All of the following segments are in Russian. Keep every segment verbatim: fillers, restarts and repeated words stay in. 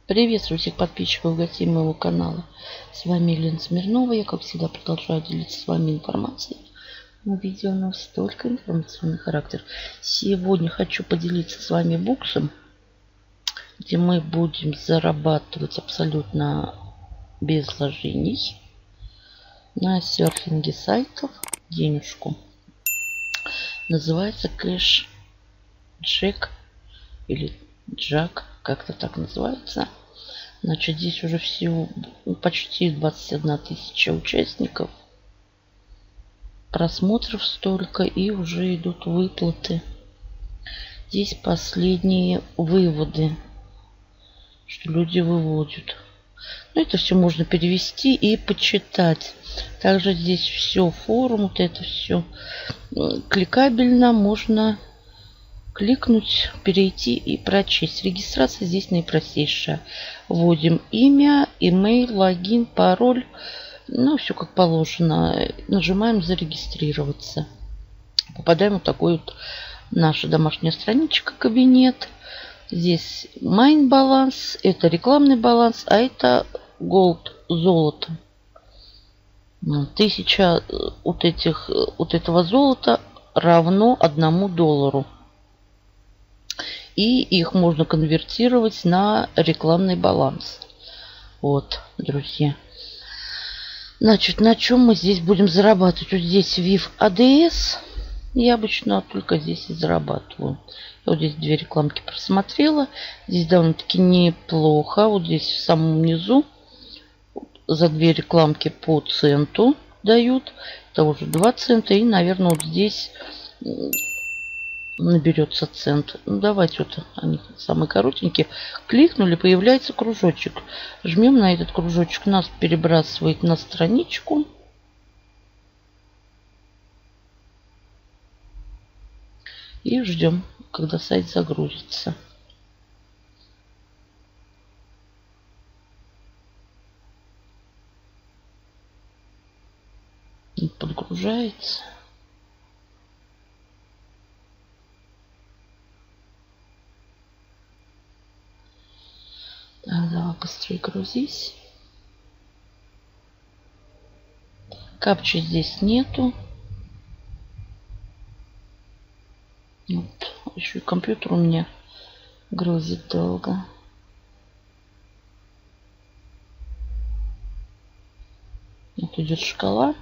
Приветствую всех подписчиков и гостей моего канала. С вами Елена Смирнова. Я, как всегда, продолжаю делиться с вами информацией. Но видео у нас только информационный характер. Сегодня хочу поделиться с вами буксом, где мы будем зарабатывать абсолютно без вложений на серфинге сайтов денежку. Называется Cash Jack или Джак, как-то так называется. Значит, здесь уже всего почти двадцать одна тысяча участников, просмотров столько, и уже идут выплаты. Здесь последние выводы, что люди выводят. Но это все можно перевести и почитать. Также здесь все, форум, вот это все кликабельно, можно кликнуть, перейти и прочесть. Регистрация здесь наипростейшая. Вводим имя, имейл, логин, пароль. Ну, все как положено. Нажимаем зарегистрироваться. Попадаем в такой вот наша домашняя страничка, кабинет. Здесь майн баланс, это рекламный баланс, а это голд, золото. Тысяча вот этих, вот этого золота равно одному доллару. И их можно конвертировать на рекламный баланс. Вот, друзья. Значит, на чем мы здесь будем зарабатывать? Вот здесь вив эй ди эс. Я обычно только здесь и зарабатываю. Я вот здесь две рекламки просмотрела. Здесь довольно-таки неплохо. Вот здесь в самом низу за две рекламки по центу дают. Это уже два цента. И, наверное, вот здесь наберется цент. Ну, давайте вот они самые коротенькие. Кликнули, появляется кружочек. Жмем на этот кружочек. Нас перебрасывает на страничку. И ждем, когда сайт загрузится. И подгружается. Так, давай быстрее грузись. Капчи здесь нету. Вот. Еще и компьютер у меня грузит долго. Вот идет шкала.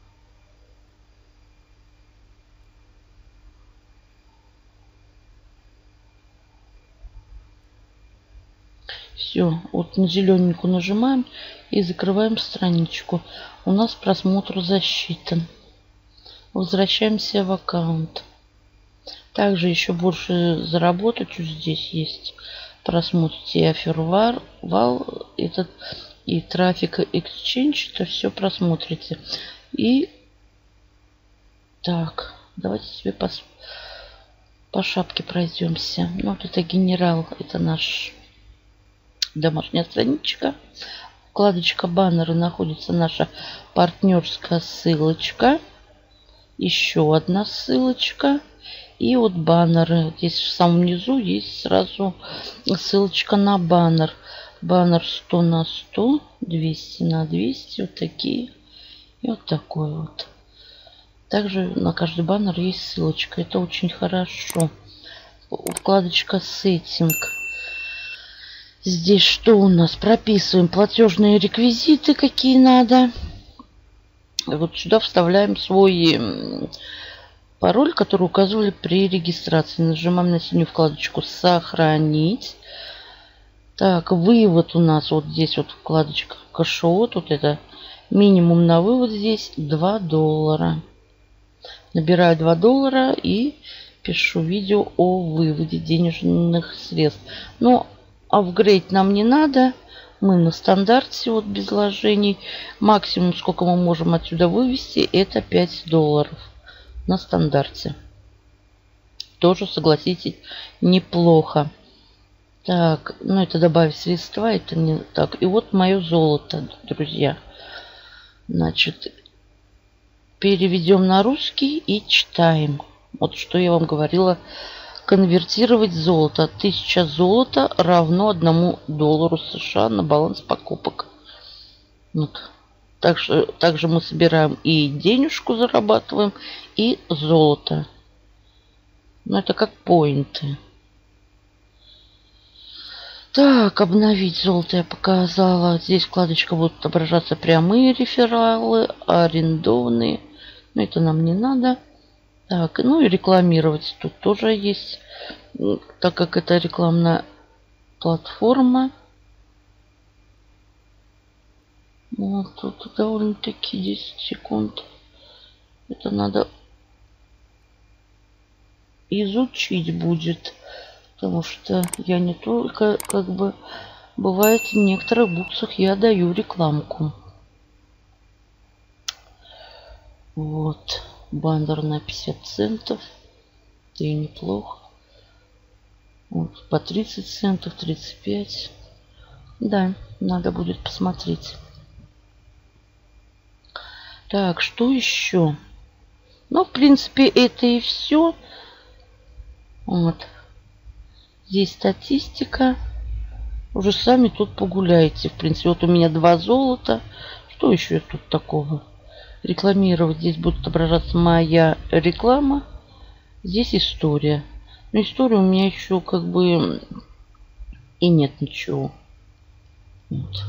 Все, вот на зелененькую нажимаем и закрываем страничку. У нас просмотр засчитан. Возвращаемся в аккаунт. Также еще больше заработать. Вот здесь есть просмотрите офервал, этот и трафик exchange. Это все просмотрите. И так, давайте себе по, по шапке пройдемся. Ну, вот это генерал, это наш домашняя страничка. Вкладочка баннеры, находится наша партнерская ссылочка. Еще одна ссылочка. И вот баннеры. Здесь в самом низу есть сразу ссылочка на баннер. Баннер сто на сто, двести на двести. Вот такие. И вот такой вот. Также на каждый баннер есть ссылочка. Это очень хорошо. Вкладочка сеттинг. Здесь что у нас? Прописываем платежные реквизиты, какие надо. Вот сюда вставляем свой пароль, который указывали при регистрации. Нажимаем на синюю вкладочку «Сохранить». Так, вывод у нас вот здесь вот вкладочка «Кэшаут». Вот это минимум на вывод здесь два доллара. Набираю два доллара и пишу видео о выводе денежных средств. Но апгрейд нам не надо. Мы на стандарте, вот без вложений. Максимум, сколько мы можем отсюда вывести, это пять долларов. На стандарте. Тоже, согласитесь, неплохо. Так, ну это добавить средства, это не так. И вот мое золото, друзья. Значит, переведем на русский и читаем. Вот что я вам говорила конвертировать золото. Тысяча золота равно одному доллару США на баланс покупок. Вот. Также, также мы собираем и денежку зарабатываем, и золото. Но это как поинты. Так, обновить золото я показала. Здесь вкладочка будут отображаться прямые рефералы, арендованные. Но это нам не надо. Так, ну и рекламировать тут тоже есть. Так как это рекламная платформа. Вот тут довольно-таки десять секунд. Это надо изучить будет. Потому что я не только, как бы, бывает, в некоторых буксах я даю рекламку. Вот. Баннер на пятьдесят центов. Это и неплохо. Вот, по тридцать центов, тридцать пять. Да, надо будет посмотреть. Так, что еще? Ну, в принципе, это и все. Вот. Здесь статистика. Уже сами тут погуляете. В принципе, вот у меня два золота. Что еще тут такого? Рекламировать. Здесь будет отображаться моя реклама. Здесь история. Но история у меня еще как бы и нет ничего. Вот.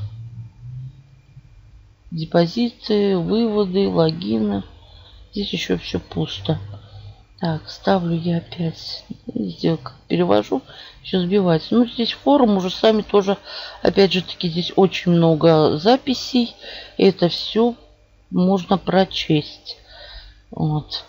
Депозиты, выводы, логины. Здесь еще все пусто. Так, ставлю я опять. Сделка. Перевожу. Все сбивается. Ну, здесь форум уже сами тоже. Опять же таки, здесь очень много записей. Это все можно прочесть. Вот.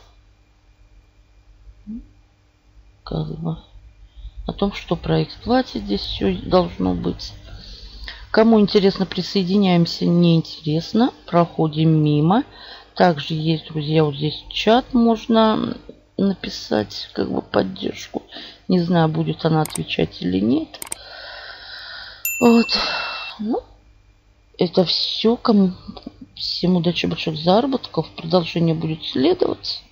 Как бы. О том, что проект платит. Здесь все должно быть. Кому интересно, присоединяемся. Не интересно. Проходим мимо. Также есть, друзья, вот здесь чат можно написать, как бы, поддержку. Не знаю, будет она отвечать или нет. Вот. Ну, это все. Кому... Всем удачи, больших заработков. Продолжение будет следовать.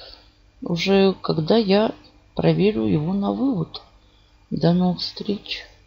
Уже когда я проверю его на вывод. До новых встреч.